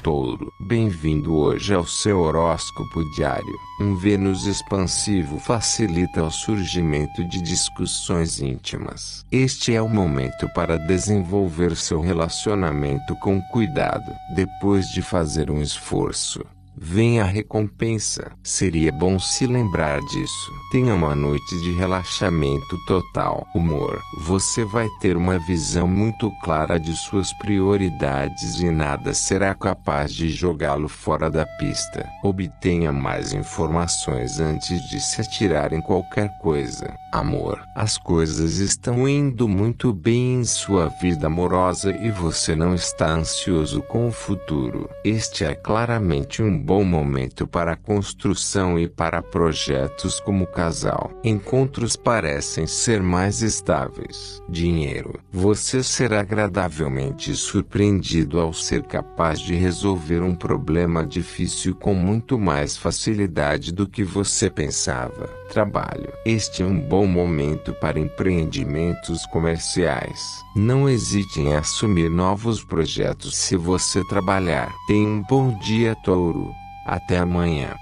Touro. Bem-vindo hoje ao seu horóscopo diário. Um Vênus expansivo facilita o surgimento de discussões íntimas. Este é o momento para desenvolver seu relacionamento com cuidado. Depois de fazer um esforço, vem a recompensa. Seria bom se lembrar disso. Tenha uma noite de relaxamento total. Humor. Você vai ter uma visão muito clara de suas prioridades e nada será capaz de jogá-lo fora da pista. Obtenha mais informações antes de se atirar em qualquer coisa. Amor. As coisas estão indo muito bem em sua vida amorosa e você não está ansioso com o futuro. Este é claramente um bom momento para a construção e para projetos como casal. Encontros parecem ser mais estáveis. Dinheiro. Você será agradavelmente surpreendido ao ser capaz de resolver um problema difícil com muito mais facilidade do que você pensava. Trabalho. Este é um bom momento para empreendimentos comerciais. Não hesite em assumir novos projetos se você trabalhar. Tenha um bom dia, Touro. Até amanhã.